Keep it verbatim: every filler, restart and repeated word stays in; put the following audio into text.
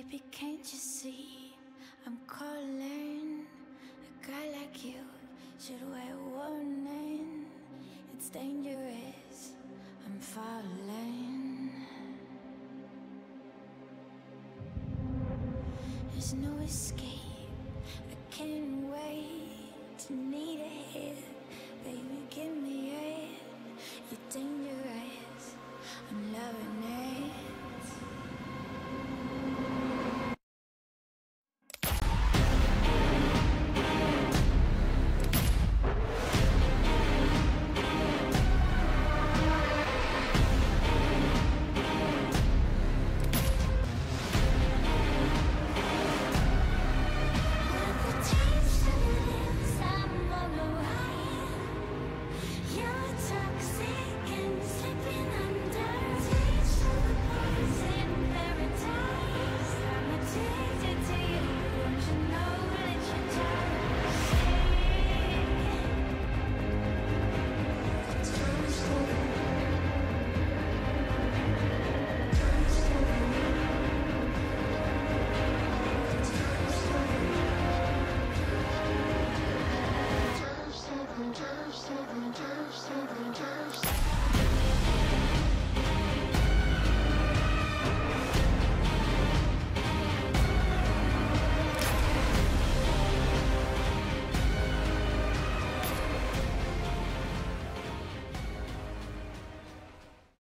Baby, can't you see I'm calling? A guy like you should wear warning. It's dangerous, I'm falling. There's no escape, I can't wait to need a hit. Baby, give me it. You're dangerous, I'm loving it.